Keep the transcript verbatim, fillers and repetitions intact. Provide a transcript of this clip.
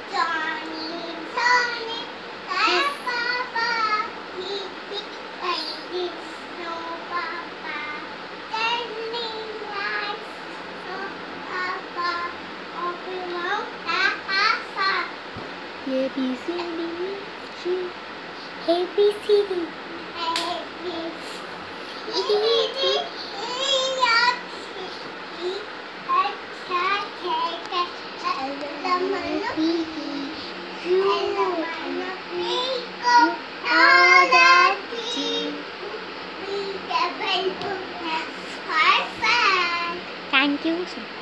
Johnny, Johnny, yes. Papa, he big like this. No, Papa, standing like no, Papa, open mouth, Papa. A B C D G A B C D A B C D Thank you.